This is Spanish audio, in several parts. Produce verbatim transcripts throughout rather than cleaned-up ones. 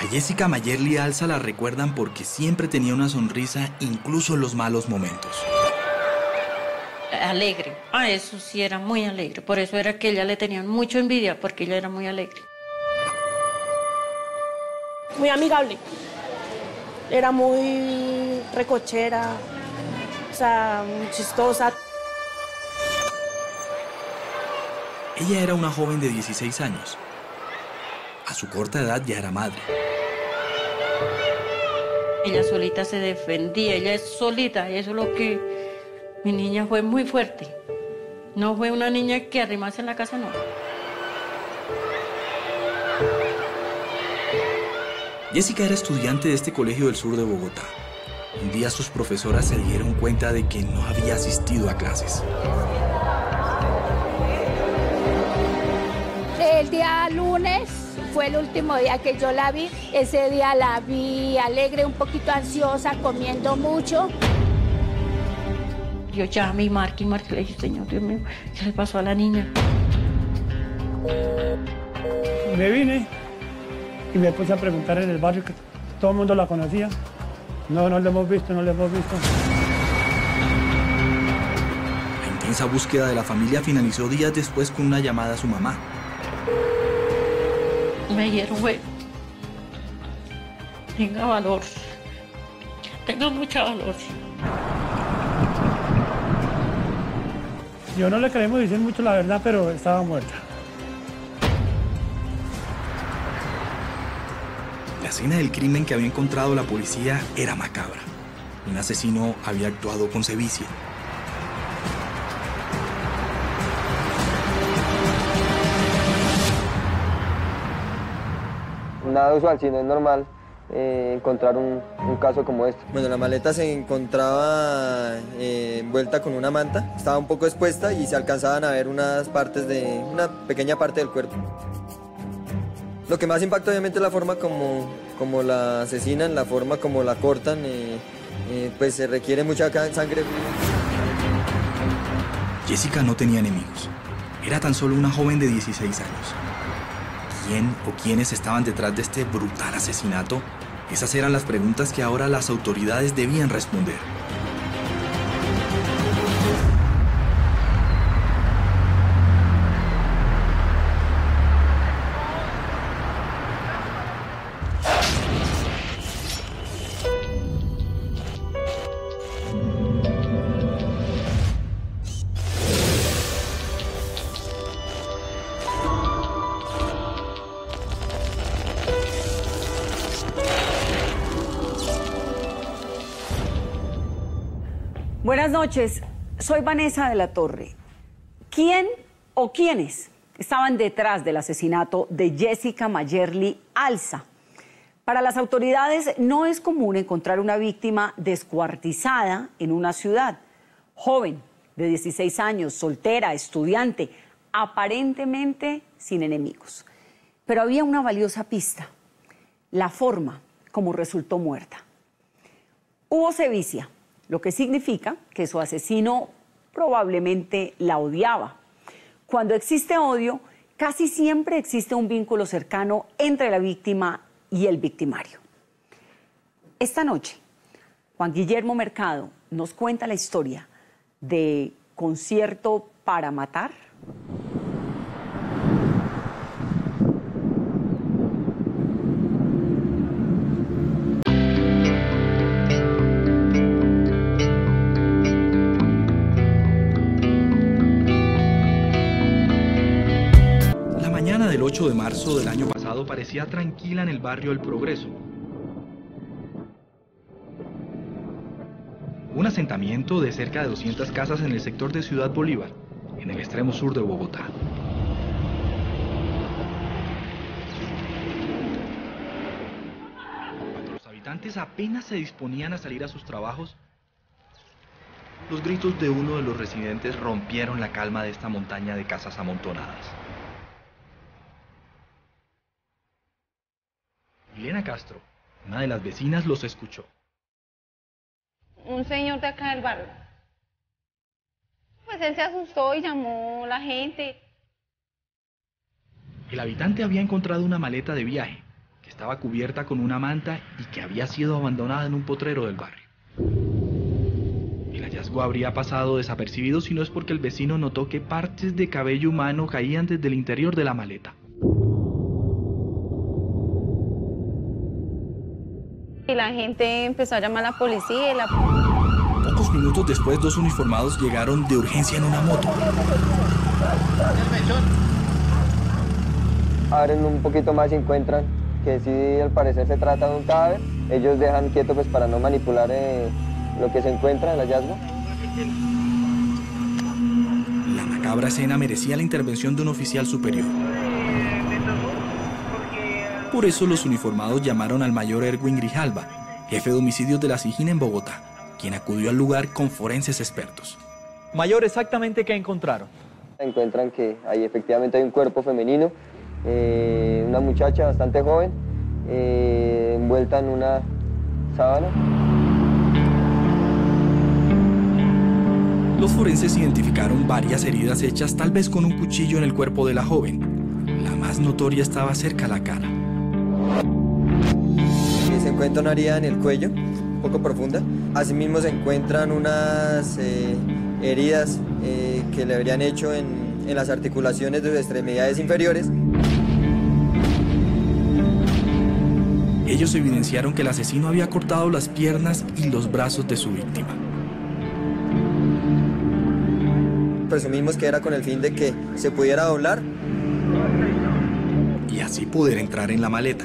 Jessica Mayerly Alza la recuerdan porque siempre tenía una sonrisa, incluso en los malos momentos. Alegre. Ah, eso sí, era muy alegre. Por eso era que ella le tenían mucha envidia, porque ella era muy alegre. Muy amigable. Era muy recochera, o sea, muy chistosa. Ella era una joven de dieciséis años. A su corta edad ya era madre. Ella solita se defendía, ella es solita, eso es lo que... Mi niña fue muy fuerte. No fue una niña que arrimase en la casa, no. Jessica era estudiante de este colegio del sur de Bogotá. Un día sus profesoras se dieron cuenta de que no había asistido a clases. El día lunes fue el último día que yo la vi. Ese día la vi alegre, un poquito ansiosa, comiendo mucho. Yo llamé y marqué y marqué, le dije, señor Dios mío, ¿qué le pasó a la niña? Me vine y me puse a preguntar en el barrio que todo el mundo la conocía. No, no la hemos visto, no la hemos visto. La intensa búsqueda de la familia finalizó días después con una llamada a su mamá. Me dijeron, güey, tenga valor, tenga mucho valor. Yo no le queremos decir mucho la verdad, pero estaba muerta. La escena del crimen que había encontrado la policía era macabra. Un asesino había actuado con sevicia. Nada usual, sino es normal eh, encontrar un, un caso como este. Bueno, la maleta se encontraba eh, envuelta con una manta, estaba un poco expuesta y se alcanzaban a ver unas partes de, una pequeña parte del cuerpo. Lo que más impacta obviamente es la forma como, como la asesinan, la forma como la cortan, eh, eh, pues se requiere mucha sangre. Jessica no tenía enemigos. Era tan solo una joven de dieciséis años. ¿Quién o quiénes estaban detrás de este brutal asesinato? Esas eran las preguntas que ahora las autoridades debían responder. Buenas noches, soy Vanessa de la Torre. ¿Quién o quiénes estaban detrás del asesinato de Jessica Mayerly Alza? Para las autoridades no es común encontrar una víctima descuartizada en una ciudad. Joven, de dieciséis años, soltera, estudiante, aparentemente sin enemigos. Pero había una valiosa pista, la forma como resultó muerta. Hubo sevicia, lo que significa que su asesino probablemente la odiaba. Cuando existe odio, casi siempre existe un vínculo cercano entre la víctima y el victimario. Esta noche, Juan Guillermo Mercado nos cuenta la historia de Concierto para Matar. El ocho de marzo del año pasado parecía tranquila en el barrio El Progreso. Un asentamiento de cerca de doscientas casas en el sector de Ciudad Bolívar, en el extremo sur de Bogotá. Cuando los habitantes apenas se disponían a salir a sus trabajos, los gritos de uno de los residentes rompieron la calma de esta montaña de casas amontonadas. Elena Castro, una de las vecinas, los escuchó. Un señor de acá del barrio. Pues él se asustó y llamó a la gente. El habitante había encontrado una maleta de viaje que estaba cubierta con una manta y que había sido abandonada en un potrero del barrio. El hallazgo habría pasado desapercibido si no es porque el vecino notó que partes de cabello humano caían desde el interior de la maleta. Y la gente empezó a llamar a la policía y la... Pocos minutos después, dos uniformados llegaron de urgencia en una moto. Abren un poquito más y encuentran que sí, al parecer se trata de un cadáver. Ellos dejan quieto pues para no manipular eh, lo que se encuentra, el hallazgo. La macabra escena merecía la intervención de un oficial superior. Por eso los uniformados llamaron al mayor Erwin Grijalva, jefe de homicidios de la SIJIN en Bogotá, quien acudió al lugar con forenses expertos. Mayor, ¿exactamente qué encontraron? Encuentran que ahí efectivamente hay un cuerpo femenino, eh, una muchacha bastante joven, eh, envuelta en una sábana. Los forenses identificaron varias heridas hechas tal vez con un cuchillo en el cuerpo de la joven. La más notoria estaba cerca a la cara. Se encuentra una herida en el cuello, un poco profunda. Asimismo se encuentran unas eh, heridas eh, que le habrían hecho en, en las articulaciones de sus extremidades inferiores. Ellos evidenciaron que el asesino había cortado las piernas y los brazos de su víctima. Presumimos que era con el fin de que se pudiera doblar y así poder entrar en la maleta.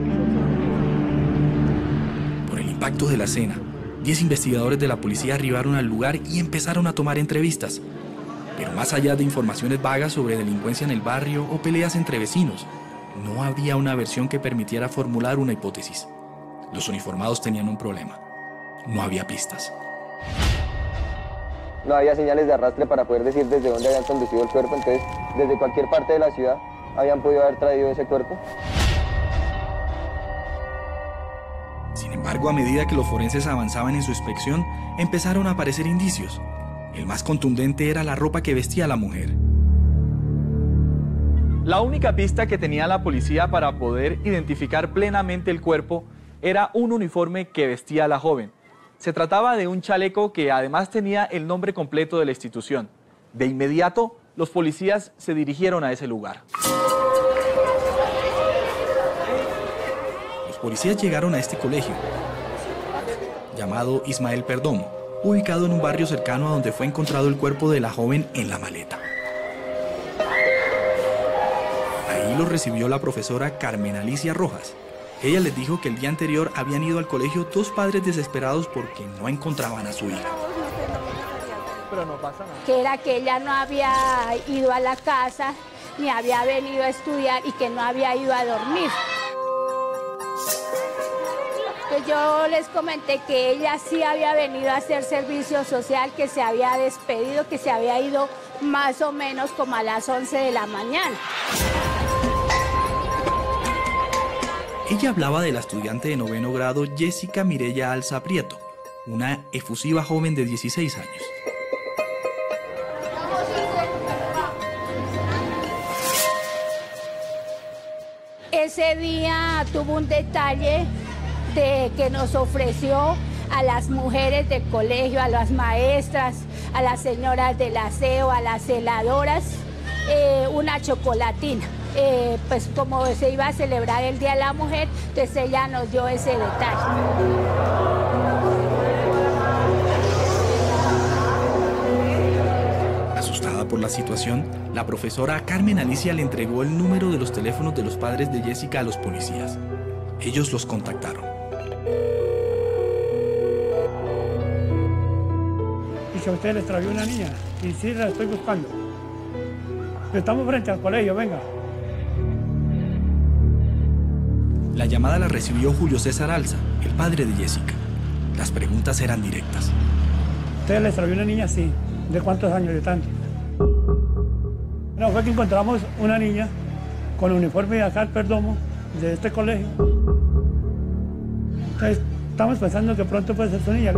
Por el impacto de la escena, diez investigadores de la policía arribaron al lugar y empezaron a tomar entrevistas. Pero más allá de informaciones vagas sobre delincuencia en el barrio o peleas entre vecinos, no había una versión que permitiera formular una hipótesis. Los uniformados tenían un problema. No había pistas. No había señales de arrastre para poder decir desde dónde habían conducido el cuerpo, entonces desde cualquier parte de la ciudad habían podido haber traído ese cuerpo. Sin embargo, a medida que los forenses avanzaban en su inspección, empezaron a aparecer indicios. El más contundente era la ropa que vestía la mujer. La única pista que tenía la policía para poder identificar plenamente el cuerpo era un uniforme que vestía la joven. Se trataba de un chaleco que además tenía el nombre completo de la institución. De inmediato, los policías se dirigieron a ese lugar. Los policías llegaron a este colegio, llamado Ismael Perdomo, ubicado en un barrio cercano a donde fue encontrado el cuerpo de la joven en la maleta. Ahí los recibió la profesora Carmen Alicia Rojas. Ella les dijo que el día anterior habían ido al colegio dos padres desesperados porque no encontraban a su hija. Pero no pasa nada. Que era que ella no había ido a la casa, ni había venido a estudiar y que no había ido a dormir. Pues yo les comenté que ella sí había venido a hacer servicio social, que se había despedido, que se había ido más o menos como a las once de la mañana. Ella hablaba de la estudiante de noveno grado Jessica Mireya Alza Prieto, una efusiva joven de dieciséis años. Ese día tuvo un detalle de que nos ofreció a las mujeres del colegio, a las maestras, a las señoras del aseo, a las celadoras, eh, una chocolatina. Eh, pues como se iba a celebrar el Día de la Mujer, entonces ella nos dio ese detalle. Asustada por la situación, la profesora Carmen Alicia le entregó el número de los teléfonos de los padres de Jessica a los policías. Ellos los contactaron. Y que a usted les trajo una niña, y sí la estoy buscando. Estamos frente al colegio, venga. La llamada la recibió Julio César Alza, el padre de Jessica. Las preguntas eran directas. ¿Usted les trajo una niña? Sí. ¿De cuántos años? De tanto. No, fue que encontramos una niña con uniforme de acá al Perdomo, de este colegio. Entonces, estamos pensando que pronto puede ser su niña.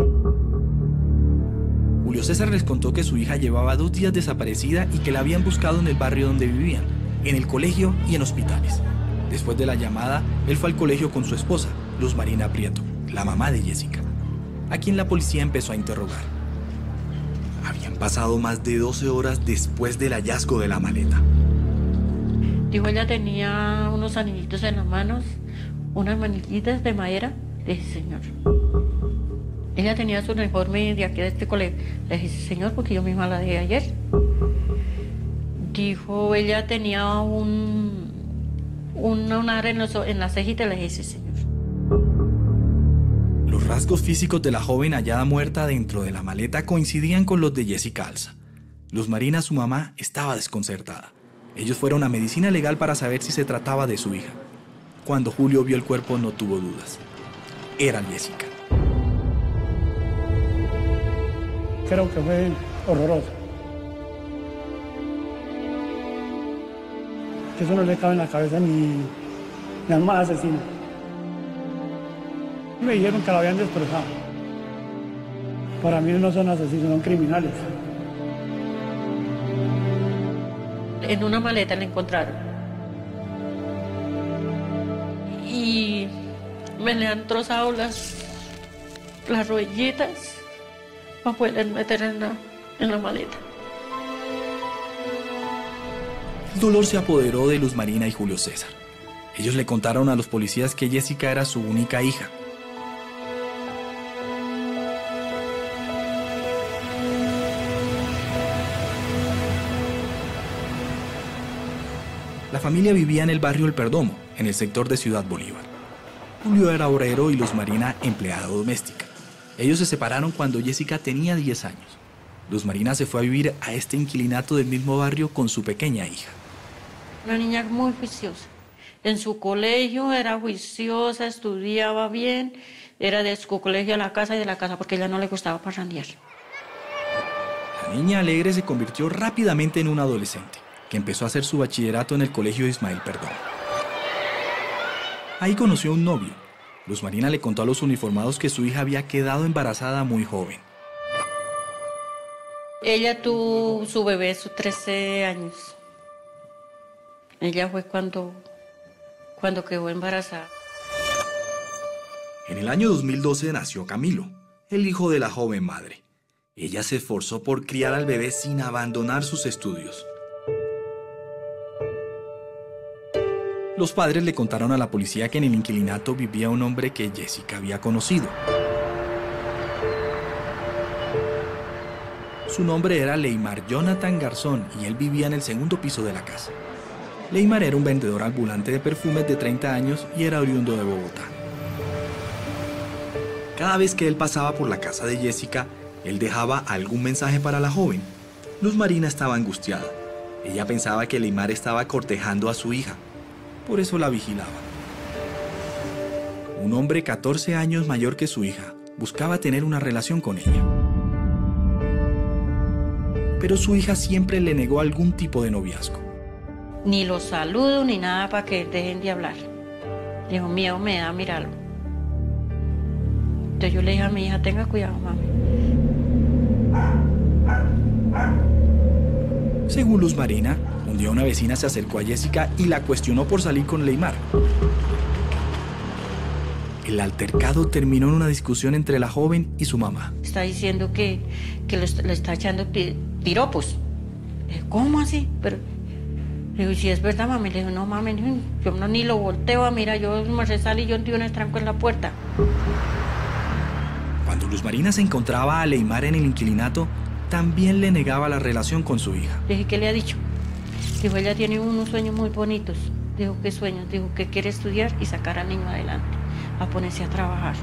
Julio César les contó que su hija llevaba dos días desaparecida y que la habían buscado en el barrio donde vivían, en el colegio y en hospitales. Después de la llamada, él fue al colegio con su esposa, Luz Marina Prieto, la mamá de Jessica, a quien la policía empezó a interrogar. Habían pasado más de doce horas después del hallazgo de la maleta. Dijo, ella tenía unos anillitos en las manos, unas manillitas de madera. Le dije, señor. Ella tenía su uniforme de aquí de este colegio. Le dije, señor, porque yo misma la dejé ayer. Dijo, ella tenía un, un, un ar en, los, en la cejita. Le dije, señor. Los rasgos físicos de la joven hallada muerta dentro de la maleta coincidían con los de Jessica Alza. Luz Marina, su mamá, estaba desconcertada. Ellos fueron a medicina legal para saber si se trataba de su hija. Cuando Julio vio el cuerpo no tuvo dudas. Era Jessica. Creo que fue horroroso. Que eso no le cabe en la cabeza ni, ni al más asesino. Me dijeron que la habían destrozado. Para mí no son asesinos, son criminales. En una maleta la encontraron. Y me le han trozado las, las rodillitas para poder meter en la, en la maleta. El dolor se apoderó de Luz Marina y Julio César. Ellos le contaron a los policías que Jessica era su única hija. La familia vivía en el barrio El Perdomo, en el sector de Ciudad Bolívar. Julio era obrero y Luz Marina empleada doméstica. Ellos se separaron cuando Jessica tenía diez años. Luz Marina se fue a vivir a este inquilinato del mismo barrio con su pequeña hija. Una niña muy juiciosa. En su colegio era juiciosa, estudiaba bien, era de su colegio a la casa y de la casa porque a ella no le gustaba parrandear. La niña alegre se convirtió rápidamente en una adolescente, que empezó a hacer su bachillerato en el colegio Ismael Perdomo. Ahí conoció a un novio. Luz Marina le contó a los uniformados que su hija había quedado embarazada muy joven. Ella tuvo su bebé a sus trece años. Ella fue cuando, cuando quedó embarazada. En el año dos mil doce nació Camilo, el hijo de la joven madre. Ella se esforzó por criar al bebé sin abandonar sus estudios. Los padres le contaron a la policía que en el inquilinato vivía un hombre que Jessica había conocido. Su nombre era Leymar Jonathan Garzón y él vivía en el segundo piso de la casa. Leymar era un vendedor ambulante de perfumes de treinta años y era oriundo de Bogotá. Cada vez que él pasaba por la casa de Jessica, él dejaba algún mensaje para la joven. Luz Marina estaba angustiada. Ella pensaba que Leymar estaba cortejando a su hija. Por eso la vigilaba. Un hombre catorce años mayor que su hija buscaba tener una relación con ella. Pero su hija siempre le negó algún tipo de noviazgo. Ni los saludo ni nada para que dejen de hablar. Dijo, miedo me da mirarlo. Entonces yo le dije a mi hija, tenga cuidado, mami. Según Luz Marina, un día una vecina se acercó a Jessica y la cuestionó por salir con Leymar. El altercado terminó en una discusión entre la joven y su mamá. Está diciendo que, que le, le está echando piropos. Le dije, ¿cómo así? Pero, le digo, si es verdad, mami. Le digo, no, mami, yo no, ni lo volteo a mirar. Yo me resale y yo di un estranco en la puerta. Cuando Luz Marina se encontraba a Leymar en el inquilinato, también le negaba la relación con su hija. Le dije, ¿qué le ha dicho? Dijo, ella tiene unos sueños muy bonitos. Dijo, ¿qué sueños? Dijo, que quiere estudiar y sacar al niño adelante, a ponerse a trabajar.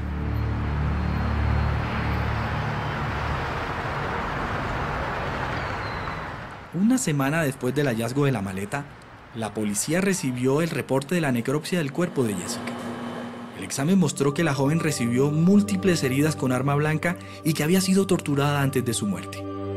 Una semana después del hallazgo de la maleta, la policía recibió el reporte de la necropsia del cuerpo de Jessica. El examen mostró que la joven recibió múltiples heridas con arma blanca y que había sido torturada antes de su muerte.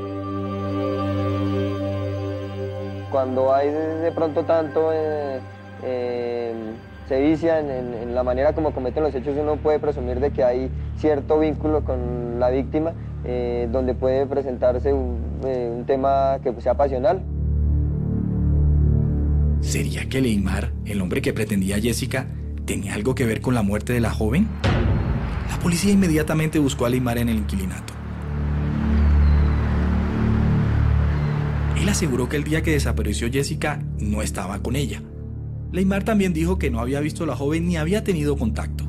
Cuando hay de, de pronto tanto eh, eh, sevicia en, en, en la manera como cometen los hechos, uno puede presumir de que hay cierto vínculo con la víctima, eh, donde puede presentarse un, eh, un tema que sea pasional. ¿Sería que Leymar, el hombre que pretendía a Jessica, tenía algo que ver con la muerte de la joven? La policía inmediatamente buscó a Leymar en el inquilinato. Él aseguró que el día que desapareció Jessica no estaba con ella. Leymar también dijo que no había visto a la joven ni había tenido contacto.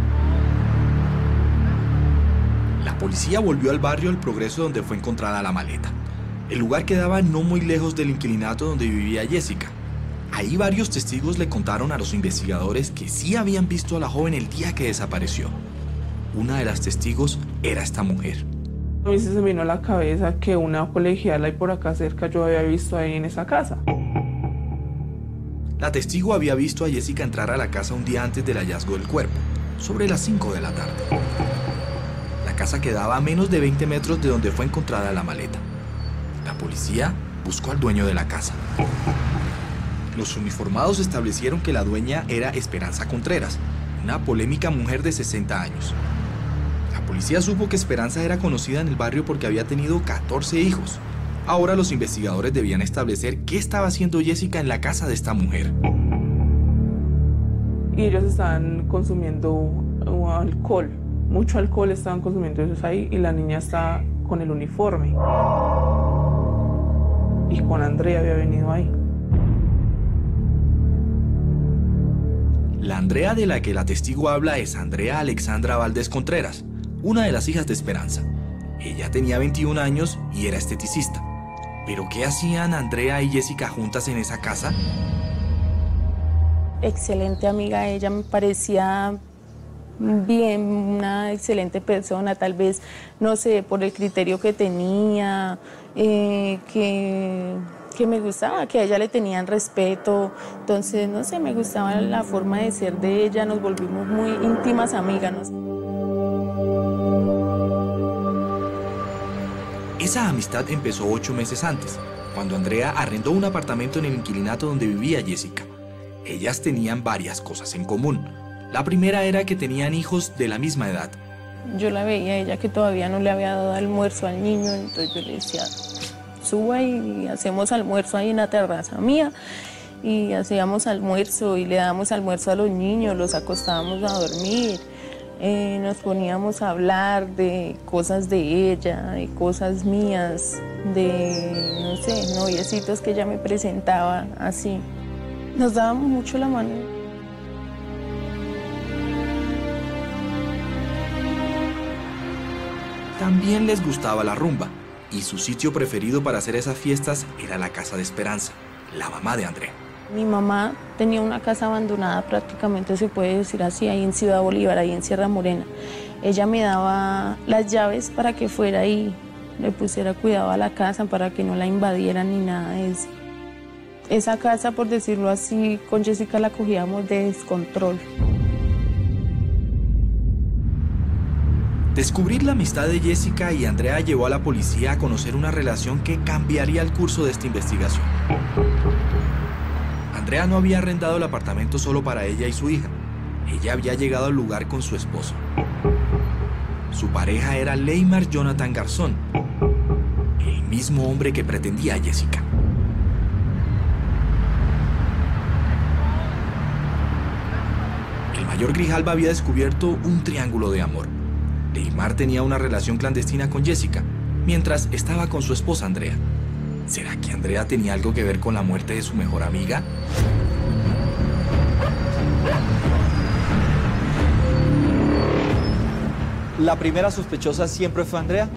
La policía volvió al barrio El Progreso, donde fue encontrada la maleta. El lugar quedaba no muy lejos del inquilinato donde vivía Jessica. Ahí varios testigos le contaron a los investigadores que sí habían visto a la joven el día que desapareció. Una de las testigos era esta mujer. A mí se me vino a la cabeza que una colegiala ahí por acá cerca yo había visto ahí en esa casa. La testigo había visto a Jessica entrar a la casa un día antes del hallazgo del cuerpo, sobre las cinco de la tarde. La casa quedaba a menos de veinte metros de donde fue encontrada la maleta. La policía buscó al dueño de la casa. Los uniformados establecieron que la dueña era Esperanza Contreras, una polémica mujer de sesenta años. La policía supo que Esperanza era conocida en el barrio porque había tenido catorce hijos. Ahora los investigadores debían establecer qué estaba haciendo Jessica en la casa de esta mujer. Y ellos estaban consumiendo alcohol, mucho alcohol estaban consumiendo ellos ahí, y la niña está con el uniforme. Y con Andrea había venido ahí. La Andrea de la que la testigo habla es Andrea Alexandra Valdés Contreras, una de las hijas de Esperanza. Ella tenía veintiún años y era esteticista. ¿Pero qué hacían Andrea y Jessica juntas en esa casa? Excelente amiga, ella me parecía bien, una excelente persona, tal vez, no sé, por el criterio que tenía, eh, que, que me gustaba, que a ella le tenían respeto, entonces, no sé, me gustaba la forma de ser de ella, nos volvimos muy íntimas amigas. ¿No? Esa amistad empezó ocho meses antes, cuando Andrea arrendó un apartamento en el inquilinato donde vivía Jessica. Ellas tenían varias cosas en común. La primera era que tenían hijos de la misma edad. Yo la veía a ella que todavía no le había dado almuerzo al niño, entonces yo le decía, suba y hacemos almuerzo ahí en la terraza mía. Y hacíamos almuerzo y le dábamos almuerzo a los niños, los acostábamos a dormir. Eh, nos poníamos a hablar de cosas de ella, de cosas mías, de, no sé, noviecitos que ella me presentaba, así. Nos dábamos mucho la mano. También les gustaba la rumba, y su sitio preferido para hacer esas fiestas era la casa de Esperanza, la mamá de Andrea. Mi mamá tenía una casa abandonada, prácticamente se puede decir así, ahí en Ciudad Bolívar, ahí en Sierra Morena. Ella me daba las llaves para que fuera y le pusiera cuidado a la casa para que no la invadieran ni nada de eso. Esa casa, por decirlo así, con Jessica la cogíamos de descontrol. Descubrir la amistad de Jessica y Andrea llevó a la policía a conocer una relación que cambiaría el curso de esta investigación. Andrea no había arrendado el apartamento solo para ella y su hija. Ella había llegado al lugar con su esposo. Su pareja era Leymar Jonathan Garzón, el mismo hombre que pretendía a Jessica. El mayor Grijalva había descubierto un triángulo de amor. Leymar tenía una relación clandestina con Jessica, mientras estaba con su esposa Andrea. ¿Será que Andrea tenía algo que ver con la muerte de su mejor amiga? ¿La primera sospechosa siempre fue Andrea?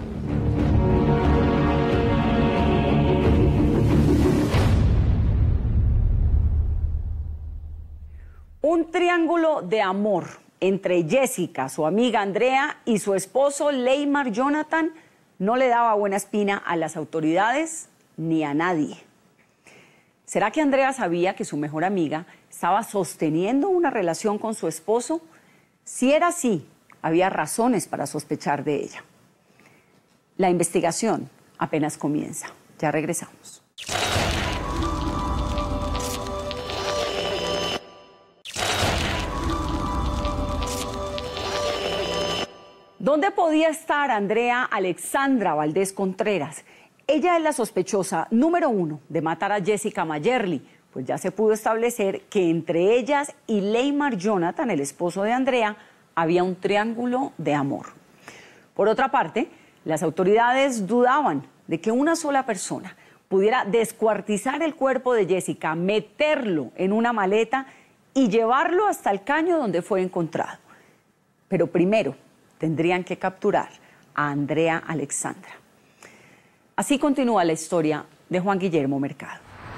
Un triángulo de amor entre Jessica, su amiga Andrea, y su esposo Leymar Jonathan no le daba buena espina a las autoridades ni a nadie. ¿Será que Andrea sabía que su mejor amiga estaba sosteniendo una relación con su esposo? Si era así, había razones para sospechar de ella. La investigación apenas comienza. Ya regresamos. ¿Dónde podía estar Andrea Alexandra Valdés Contreras? Ella es la sospechosa número uno de matar a Jessica Mayerly, pues ya se pudo establecer que entre ellas y Leymar Jonathan, el esposo de Andrea, había un triángulo de amor. Por otra parte, las autoridades dudaban de que una sola persona pudiera descuartizar el cuerpo de Jessica, meterlo en una maleta y llevarlo hasta el caño donde fue encontrado. Pero primero tendrían que capturar a Andrea Alexandra. Así continúa la historia de Juan Guillermo Mercado.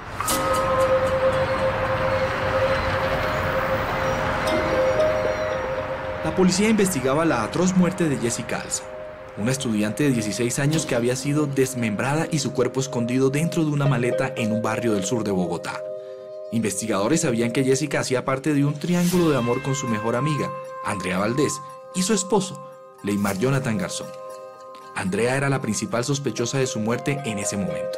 La policía investigaba la atroz muerte de Jessica Alza, una estudiante de dieciséis años que había sido desmembrada y su cuerpo escondido dentro de una maleta en un barrio del sur de Bogotá. Investigadores sabían que Jessica hacía parte de un triángulo de amor con su mejor amiga, Andrea Valdés, y su esposo, Leymar Jonathan Garzón. Andrea era la principal sospechosa de su muerte en ese momento.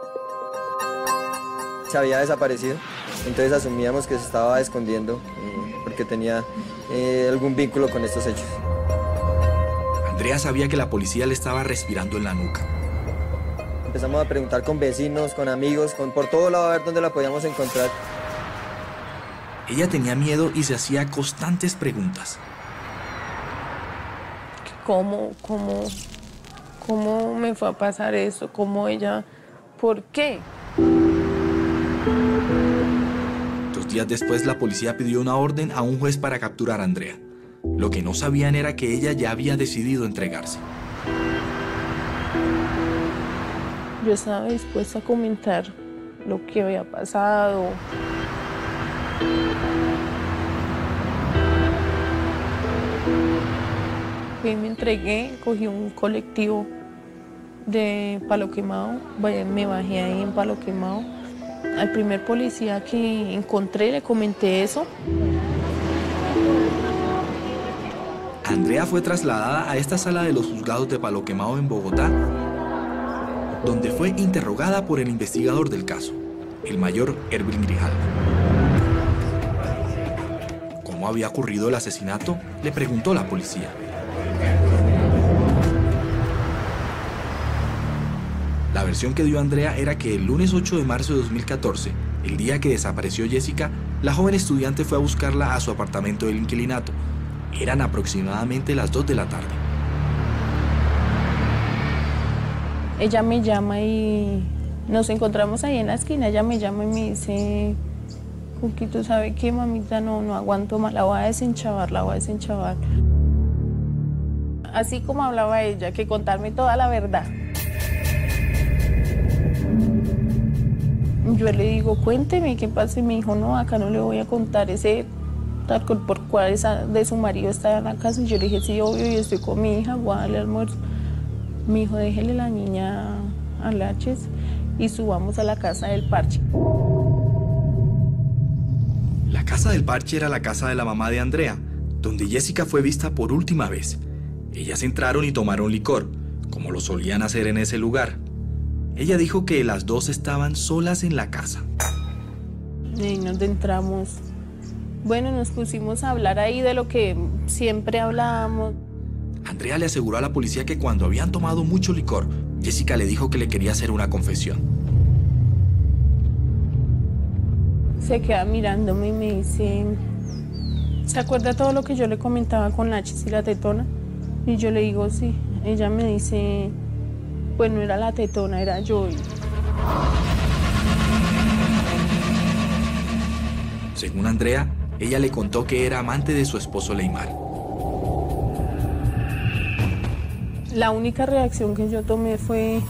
Se había desaparecido, entonces asumíamos que se estaba escondiendo eh, porque tenía eh, algún vínculo con estos hechos. Andrea sabía que la policía le estaba respirando en la nuca. Empezamos a preguntar con vecinos, con amigos, con, por todo lado a ver dónde la podíamos encontrar. Ella tenía miedo y se hacía constantes preguntas. ¿Cómo, cómo, cómo me fue a pasar eso? ¿Cómo ella? ¿Por qué? Dos días después, la policía pidió una orden a un juez para capturar a Andrea. Lo que no sabían era que ella ya había decidido entregarse. Yo estaba dispuesta a comentar lo que había pasado. Y me entregué, cogí un colectivo de Palo Quemado, me bajé ahí en Palo Quemado. Al primer policía que encontré le comenté eso. Andrea fue trasladada a esta sala de los juzgados de Palo Quemado en Bogotá, donde fue interrogada por el investigador del caso, el mayor Erwin Grijalva. ¿Cómo había ocurrido el asesinato?, le preguntó la policía. La versión que dio Andrea era que el lunes ocho de marzo de dos mil catorce, el día que desapareció Jessica, la joven estudiante fue a buscarla a su apartamento del inquilinato. Eran aproximadamente las dos de la tarde. Ella me llama y nos encontramos ahí en la esquina. Ella me llama y me dice, Cuquito, ¿sabe qué, mamita? No, no aguanto más, la voy a desenchavar, la voy a desenchavar. Así como hablaba ella, que contarme toda la verdad. Yo le digo, cuénteme qué pasa, y me dijo, no, acá no le voy a contar ese tal por cual esa de su marido está en la casa. Y yo le dije, sí, obvio, yo estoy con mi hija, voy a darle almuerzo. Me dijo, déjele la niña a Laches y subamos a la casa del Parche. La casa del Parche era la casa de la mamá de Andrea, donde Jessica fue vista por última vez. Ellas entraron y tomaron licor, como lo solían hacer en ese lugar. Ella dijo que las dos estaban solas en la casa. Y nos entramos. Bueno, nos pusimos a hablar ahí de lo que siempre hablábamos. Andrea le aseguró a la policía que cuando habían tomado mucho licor, Jessica le dijo que le quería hacer una confesión. Se queda mirándome y me dice, ¿se acuerda todo lo que yo le comentaba con Nachis y la tetona? Y yo le digo, sí. Ella me dice, pues no era la tetona, era yo. Según Andrea, ella le contó que era amante de su esposo Leymar. La única reacción que yo tomé fue,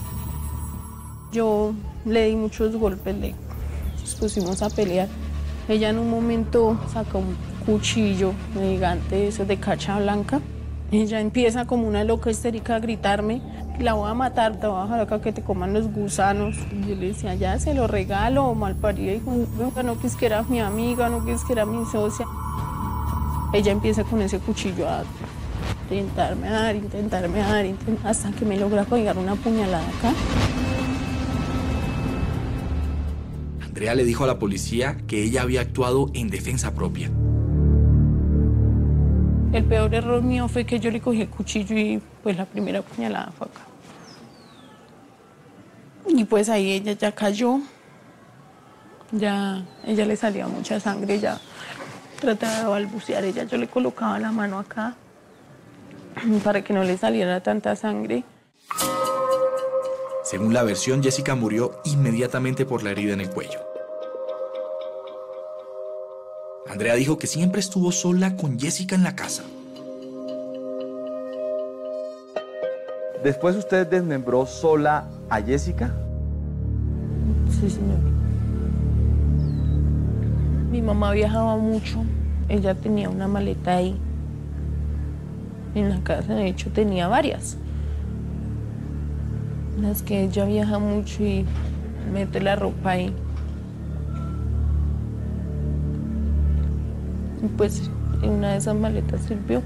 yo le di muchos golpes, le nos pusimos a pelear. Ella en un momento sacó un cuchillo gigante, eso de cacha blanca. Ella empieza como una loca histérica a gritarme, la voy a matar, te voy a dejar acá que te coman los gusanos. Y yo le decía, ya se lo regalo, malparida, hijo, no quis que era mi amiga, no quis que era mi socia. Ella empieza con ese cuchillo a intentarme dar, intentarme dar, intentarme, hasta que me logra pegar una puñalada acá. Andrea le dijo a la policía que ella había actuado en defensa propia. El peor error mío fue que yo le cogí el cuchillo y pues la primera puñalada fue acá. Y pues ahí ella ya cayó. Ya, ella le salía mucha sangre, ya trataba de balbucear, ella yo le colocaba la mano acá para que no le saliera tanta sangre. Según la versión, Jessica murió inmediatamente por la herida en el cuello. Andrea dijo que siempre estuvo sola con Jessica en la casa. ¿Después usted desmembró sola a Jessica? Sí, señor. Mi mamá viajaba mucho, ella tenía una maleta ahí. En la casa, de hecho, tenía varias. Las que ella viaja mucho y mete la ropa ahí. Y pues, en una de esas maletas sirvió.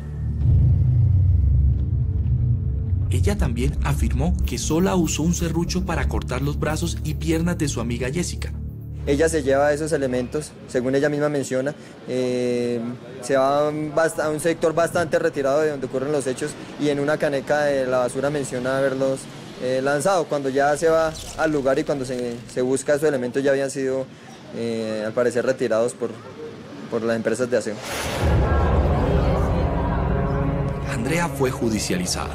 Ella también afirmó que sola usó un serrucho para cortar los brazos y piernas de su amiga Jessica. Ella se lleva esos elementos, según ella misma menciona, eh, se va a un sector bastante retirado de donde ocurren los hechos y en una caneca de la basura menciona haberlos eh, lanzado. Cuando ya se va al lugar y cuando se, se busca esos elementos ya habían sido, eh, al parecer, retirados por, por las empresas de aseo. Andrea fue judicializada.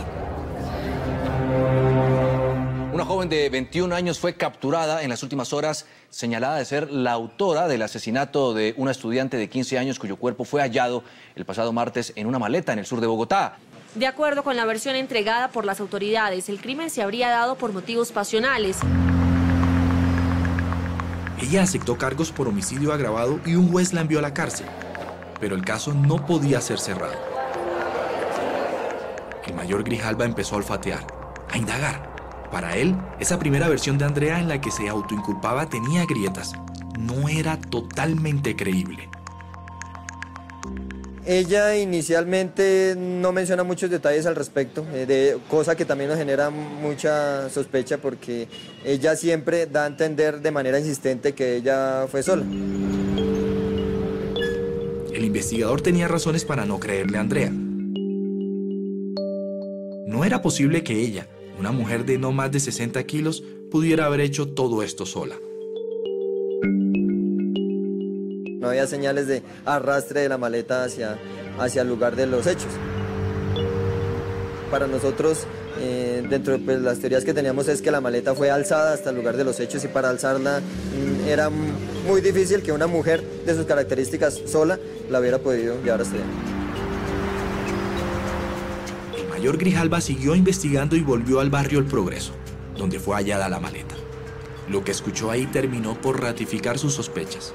Una joven de veintiún años fue capturada en las últimas horas, señalada de ser la autora del asesinato de una estudiante de quince años cuyo cuerpo fue hallado el pasado martes en una maleta en el sur de Bogotá. De acuerdo con la versión entregada por las autoridades, el crimen se habría dado por motivos pasionales. Ella aceptó cargos por homicidio agravado y un juez la envió a la cárcel, pero el caso no podía ser cerrado. El mayor Grijalva empezó a olfatear, a indagar. Para él, esa primera versión de Andrea en la que se autoinculpaba tenía grietas. No era totalmente creíble. Ella inicialmente no menciona muchos detalles al respecto, eh, de, cosa que también nos genera mucha sospecha porque ella siempre da a entender de manera insistente que ella fue sola. El investigador tenía razones para no creerle a Andrea. No era posible que ella, una mujer de no más de sesenta kilos, pudiera haber hecho todo esto sola. No había señales de arrastre de la maleta hacia, hacia el lugar de los hechos. Para nosotros, eh, dentro de pues, las teorías que teníamos es que la maleta fue alzada hasta el lugar de los hechos y para alzarla mm, era muy difícil que una mujer de sus características sola la hubiera podido llevar hasta allá. El mayor Grijalva siguió investigando y volvió al barrio El Progreso, donde fue hallada la maleta. Lo que escuchó ahí terminó por ratificar sus sospechas.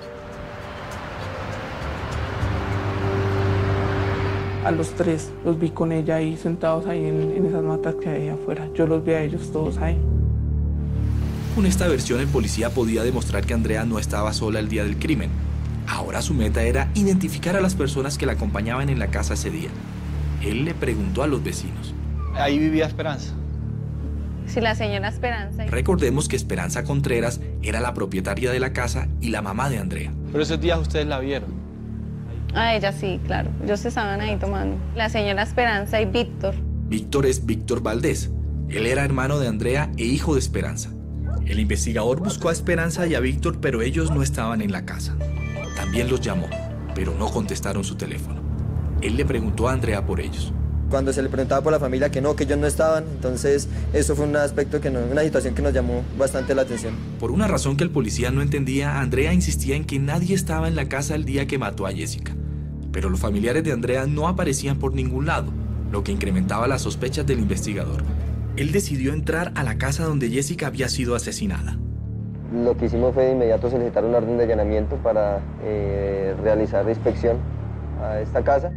A los tres los vi con ella ahí sentados ahí en, en esas matas que hay afuera. Yo los vi a ellos todos ahí. Con esta versión el policía podía demostrar que Andrea no estaba sola el día del crimen. Ahora su meta era identificar a las personas que la acompañaban en la casa ese día. Él le preguntó a los vecinos. ¿Ahí vivía Esperanza? Sí, la señora Esperanza. Recordemos que Esperanza Contreras era la propietaria de la casa y la mamá de Andrea. Pero esos días ustedes la vieron. Ah, ella sí, claro. Ellos estaban ahí tomando. La señora Esperanza y Víctor. Víctor es Víctor Valdés. Él era hermano de Andrea e hijo de Esperanza. El investigador buscó a Esperanza y a Víctor, pero ellos no estaban en la casa. También los llamó, pero no contestaron su teléfono. Él le preguntó a Andrea por ellos. Cuando se le preguntaba por la familia que no, que ellos no estaban, entonces eso fue un aspecto, que no, una situación que nos llamó bastante la atención. Por una razón que el policía no entendía, Andrea insistía en que nadie estaba en la casa el día que mató a Jessica. Pero los familiares de Andrea no aparecían por ningún lado, lo que incrementaba las sospechas del investigador. Él decidió entrar a la casa donde Jessica había sido asesinada. Lo que hicimos fue de inmediato solicitar una orden de allanamiento para eh, realizar la inspección a esta casa.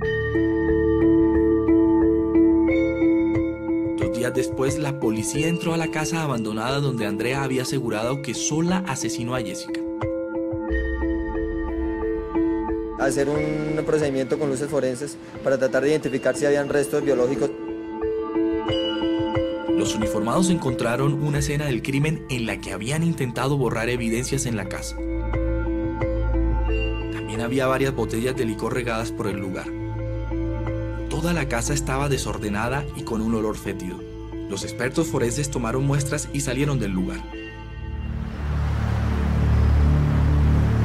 Dos días después, la policía entró a la casa abandonada donde Andrea había asegurado que sola asesinó a Jessica. Hacer un procedimiento con luces forenses para tratar de identificar si habían restos biológicos. Los uniformados encontraron una escena del crimen en la que habían intentado borrar evidencias en la casa. También había varias botellas de licor regadas por el lugar. Toda la casa estaba desordenada y con un olor fétido. Los expertos forenses tomaron muestras y salieron del lugar.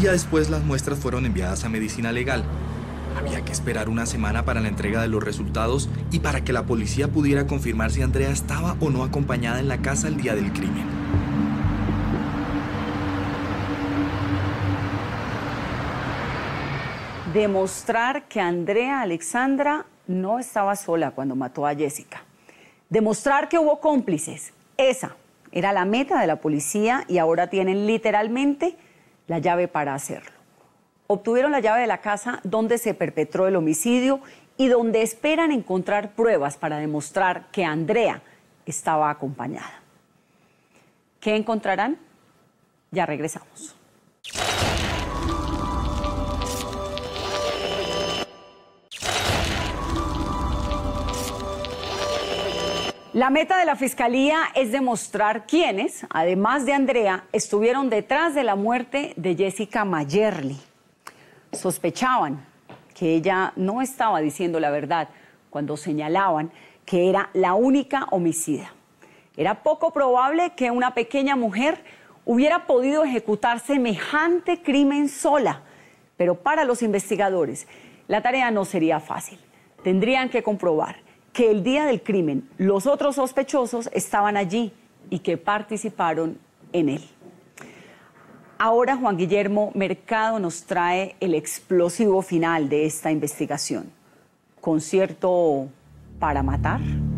día después las muestras fueron enviadas a medicina legal. Había que esperar una semana para la entrega de los resultados y para que la policía pudiera confirmar si Andrea estaba o no acompañada en la casa el día del crimen. Demostrar que Andrea Alexandra no estaba sola cuando mató a Jessica. Demostrar que hubo cómplices. Esa era la meta de la policía y ahora tienen literalmente la llave para hacerlo. Obtuvieron la llave de la casa donde se perpetró el homicidio y donde esperan encontrar pruebas para demostrar que Andrea estaba acompañada. ¿Qué encontrarán? Ya regresamos. La meta de la Fiscalía es demostrar quiénes, además de Andrea, estuvieron detrás de la muerte de Jessica Mayerly. Sospechaban que ella no estaba diciendo la verdad cuando señalaban que era la única homicida. Era poco probable que una pequeña mujer hubiera podido ejecutar semejante crimen sola, pero para los investigadores la tarea no sería fácil. Tendrían que comprobar que el día del crimen los otros sospechosos estaban allí y que participaron en él. Ahora Juan Guillermo Mercado nos trae el explosivo final de esta investigación. ¿Concierto para matar?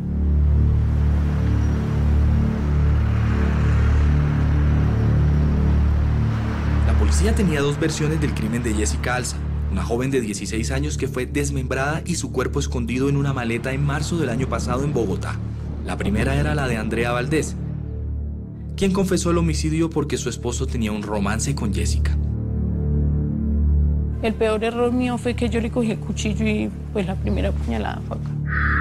La policía tenía dos versiones del crimen de Jessica Alza. Una joven de dieciséis años que fue desmembrada y su cuerpo escondido en una maleta en marzo del año pasado en Bogotá. La primera era la de Andrea Valdés, quien confesó el homicidio porque su esposo tenía un romance con Jessica. El peor error mío fue que yo le cogí el cuchillo y pues la primera puñalada fue acá.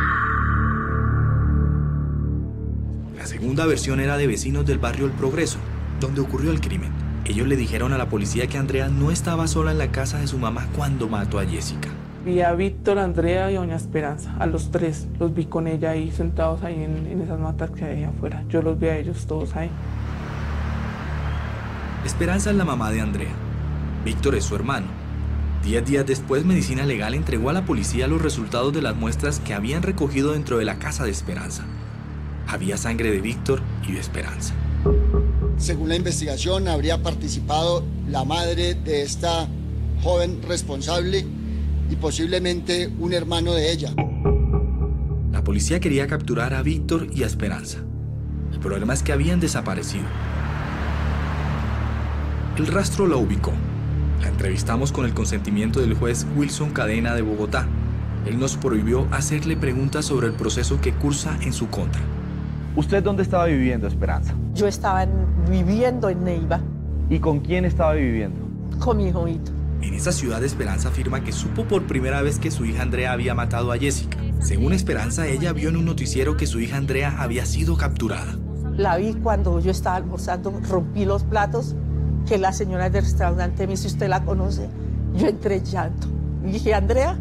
La segunda versión era de vecinos del barrio El Progreso, donde ocurrió el crimen. Ellos le dijeron a la policía que Andrea no estaba sola en la casa de su mamá cuando mató a Jessica. Vi a Víctor, Andrea y a doña Esperanza, a los tres. Los vi con ella ahí sentados ahí en, en esas matas que hay afuera. Yo los vi a ellos todos ahí. Esperanza es la mamá de Andrea. Víctor es su hermano. Diez días después, Medicina Legal entregó a la policía los resultados de las muestras que habían recogido dentro de la casa de Esperanza. Había sangre de Víctor y de Esperanza. Según la investigación, habría participado la madre de esta joven responsable y posiblemente un hermano de ella. La policía quería capturar a Víctor y a Esperanza. El problema es que habían desaparecido. El rastro la ubicó. La entrevistamos con el consentimiento del juez Wilson Cadena de Bogotá. Él nos prohibió hacerle preguntas sobre el proceso que cursa en su contra. ¿Usted dónde estaba viviendo, Esperanza? Yo estaba en, viviendo en Neiva. ¿Y con quién estaba viviendo? Con mi hijito. En esa ciudad, Esperanza afirma que supo por primera vez que su hija Andrea había matado a Jessica. Según Esperanza, ella vio en un noticiero que su hija Andrea había sido capturada. La vi cuando yo estaba almorzando, rompí los platos, que la señora del restaurante me dice, ¿usted la conoce? Yo entré en llanto. Y dije, ¿Andrea?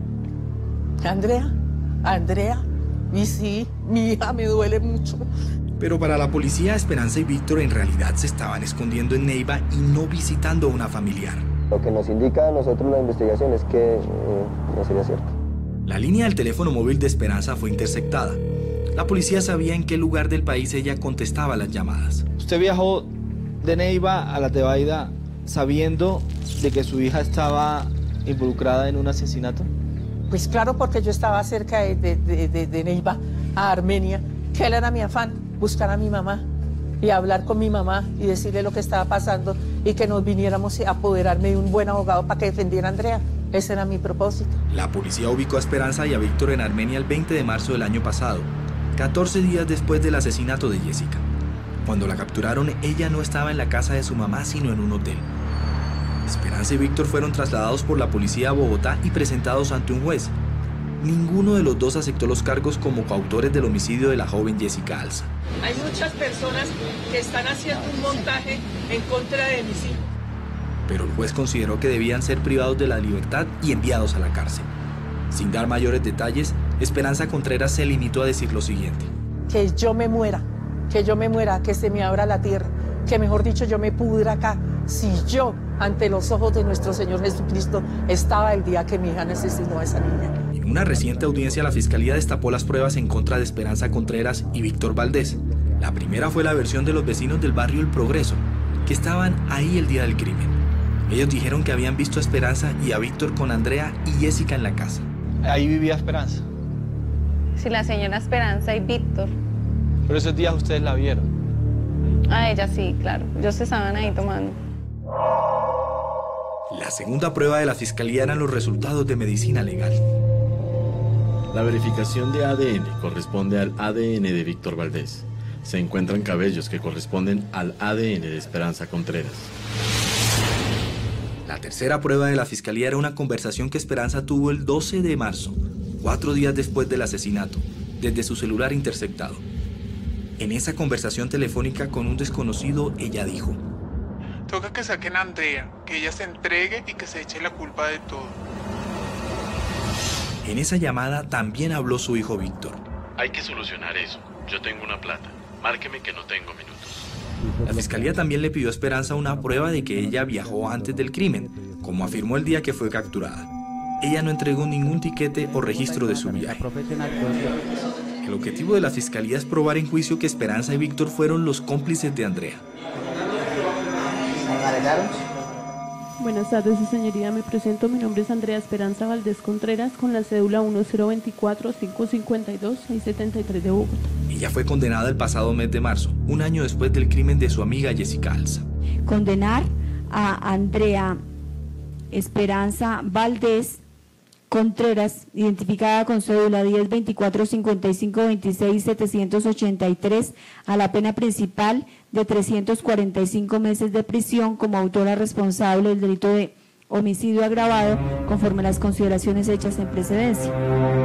¿Andrea? ¿Andrea? Y sí, mi hija me duele mucho. Pero para la policía, Esperanza y Víctor en realidad se estaban escondiendo en Neiva y no visitando a una familiar. Lo que nos indica a nosotros la investigación es que eh, no sería cierto. La línea del teléfono móvil de Esperanza fue interceptada. La policía sabía en qué lugar del país ella contestaba las llamadas. ¿Usted viajó de Neiva a la Tebaida sabiendo de que su hija estaba involucrada en un asesinato? Pues claro, porque yo estaba cerca de, de, de, de, de Neiva a Armenia, que él era mi afán, buscar a mi mamá y hablar con mi mamá y decirle lo que estaba pasando y que nos viniéramos a apoderarme de un buen abogado para que defendiera a Andrea. Ese era mi propósito. La policía ubicó a Esperanza y a Víctor en Armenia el veinte de marzo del año pasado, catorce días después del asesinato de Jessica. Cuando la capturaron, ella no estaba en la casa de su mamá, sino en un hotel. Esperanza y Víctor fueron trasladados por la policía a Bogotá y presentados ante un juez. Ninguno de los dos aceptó los cargos como coautores del homicidio de la joven Jessica Alza. Hay muchas personas que están haciendo un montaje en contra de mis hijos. Pero el juez consideró que debían ser privados de la libertad y enviados a la cárcel. Sin dar mayores detalles, Esperanza Contreras se limitó a decir lo siguiente. Que yo me muera, que yo me muera, que se me abra la tierra, que mejor dicho yo me pudra acá. Si yo ante los ojos de nuestro Señor Jesucristo estaba el día que mi hija asesinó a esa niña. En una reciente audiencia, la Fiscalía destapó las pruebas en contra de Esperanza Contreras y Víctor Valdés. La primera fue la versión de los vecinos del barrio El Progreso, que estaban ahí el día del crimen. Ellos dijeron que habían visto a Esperanza y a Víctor con Andrea y Jessica en la casa. ¿Ahí vivía Esperanza? Sí, la señora Esperanza y Víctor. Pero esos días ustedes la vieron. A ella sí, claro. Ellos estaban ahí tomando. La segunda prueba de la Fiscalía eran los resultados de medicina legal. La verificación de A D N corresponde al A D N de Víctor Valdés. Se encuentran cabellos que corresponden al A D N de Esperanza Contreras. La tercera prueba de la Fiscalía era una conversación que Esperanza tuvo el doce de marzo, cuatro días después del asesinato, desde su celular interceptado. En esa conversación telefónica con un desconocido, ella dijo: toca que saquen a Andrea, que ella se entregue y que se eche la culpa de todo. En esa llamada también habló su hijo Víctor. Hay que solucionar eso. Yo tengo una plata. Márqueme que no tengo minutos. La Fiscalía también le pidió a Esperanza una prueba de que ella viajó antes del crimen, como afirmó el día que fue capturada. Ella no entregó ningún tiquete o registro de su viaje. El objetivo de la Fiscalía es probar en juicio que Esperanza y Víctor fueron los cómplices de Andrea. Buenas tardes, su señoría. Me presento. Mi nombre es Andrea Esperanza Valdés Contreras, con la cédula uno cero veinticuatro, cinco cincuenta y dos, seiscientos setenta y tres de Bogotá. Ella fue condenada el pasado mes de marzo, un año después del crimen de su amiga Jessica Alza. Condenar a Andrea Esperanza Valdés Contreras, identificada con cédula diez veinticuatro cincuenta y cinco veintiséis setecientos ochenta y tres, a la pena principal de trescientos cuarenta y cinco meses de prisión como autora responsable del delito de homicidio agravado, conforme a las consideraciones hechas en precedencia.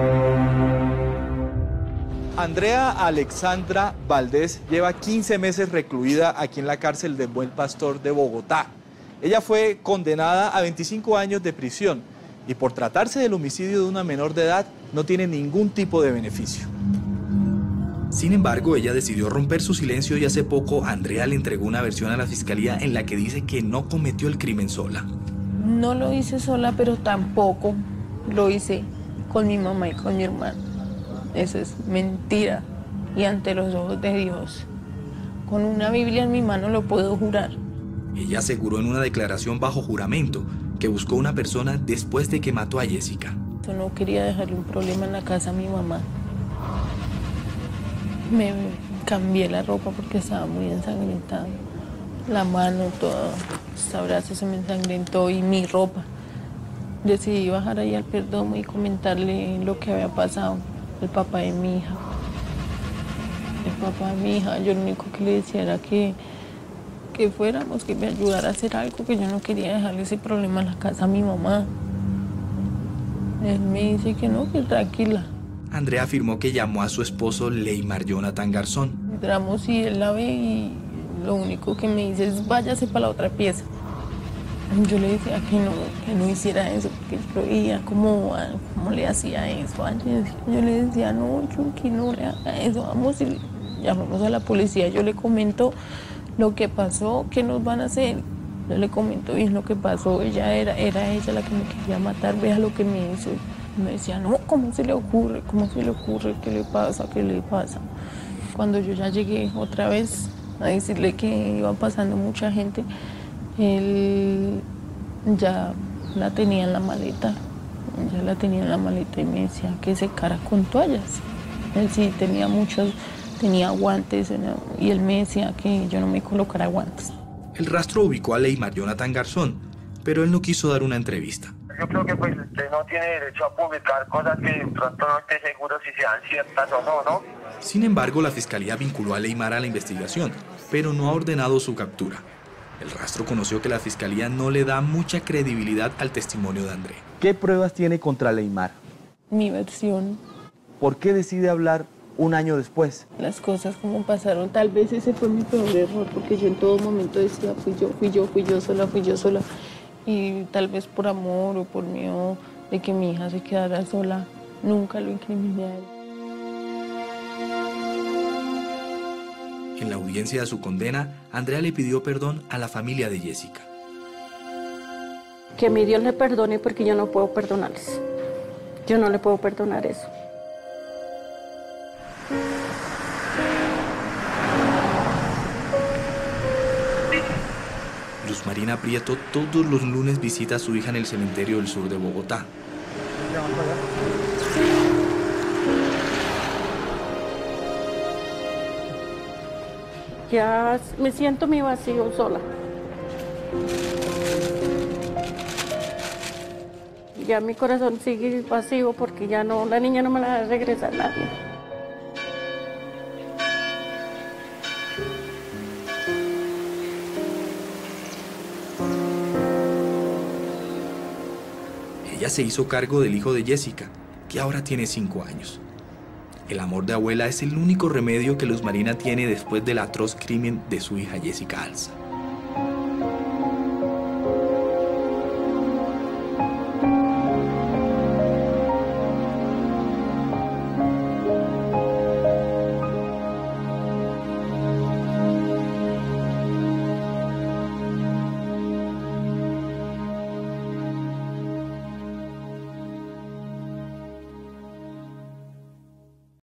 Andrea Alexandra Valdés lleva quince meses recluida aquí en la cárcel de Buen Pastor de Bogotá. Ella fue condenada a veinticinco años de prisión y por tratarse del homicidio de una menor de edad no tiene ningún tipo de beneficio. Sin embargo, ella decidió romper su silencio y hace poco Andrea le entregó una versión a la Fiscalía en la que dice que no cometió el crimen sola. No lo hice sola, pero tampoco lo hice con mi mamá y con mi hermano. Eso es mentira y ante los ojos de Dios. Con una Biblia en mi mano lo puedo jurar. Ella aseguró en una declaración bajo juramento que buscó una persona después de que mató a Jessica. Yo no quería dejarle un problema en la casa a mi mamá. Me cambié la ropa porque estaba muy ensangrentada. La mano, todo, este brazo se me ensangrentó y mi ropa. Decidí bajar ahí al Perdomo y comentarle lo que había pasado. El papá de mi hija. El papá de mi hija, yo lo único que le decía era que, que fuéramos, que me ayudara a hacer algo, que yo no quería dejarle ese problema en la casa a mi mamá. Él me dice que no, que tranquila. Andrea afirmó que llamó a su esposo Leymar Jonathan Garzón. Entramos y él la ve y lo único que me dice es váyase para la otra pieza. Yo le decía que no, que no hiciera eso, porque yo veía cómo, cómo le hacía eso a Jessica. Yo le decía, no, Chucky, no le haga eso, vamos y llamamos a la policía. Yo le comento lo que pasó, qué nos van a hacer. Yo le comento bien lo que pasó, ella era, era ella la que me quería matar, vea lo que me hizo. Me decía, no, ¿cómo se le ocurre? ¿Cómo se le ocurre? ¿Qué le pasa? ¿Qué le pasa? Cuando yo ya llegué otra vez a decirle que iba pasando mucha gente, él ya la tenía en la maleta, ya la tenía en la maleta y me decía que secara con toallas. Él sí tenía muchos, tenía guantes y él me decía que yo no me colocara guantes. El rastro ubicó a Leymar Jonathan Garzón, pero él no quiso dar una entrevista. Yo creo que pues usted no tiene derecho a publicar cosas que de pronto no esté seguro si sean ciertas o no, ¿no? Sin embargo, la Fiscalía vinculó a Leymar a la investigación, pero no ha ordenado su captura. El rastro conoció que la Fiscalía no le da mucha credibilidad al testimonio de Andrea. ¿Qué pruebas tiene contra Leymar? Mi versión. ¿Por qué decide hablar un año después? Las cosas como pasaron, tal vez ese fue mi peor error, porque yo en todo momento decía, fui yo, fui yo, fui yo sola, fui yo sola. Y tal vez por amor o por miedo de que mi hija se quedara sola, nunca lo incriminé a él. En la audiencia de su condena, Andrea le pidió perdón a la familia de Jessica. Que mi Dios le perdone porque yo no puedo perdonarles. Yo no le puedo perdonar eso. Luz Marina Prieto todos los lunes visita a su hija en el cementerio del sur de Bogotá. Ya me siento mi vacío sola. Ya mi corazón sigue vacío porque ya no, la niña no me la va a regresar nadie. Ella se hizo cargo del hijo de Jessica, que ahora tiene cinco años. El amor de abuela es el único remedio que Luz Marina tiene después del atroz crimen de su hija Jessica Alza.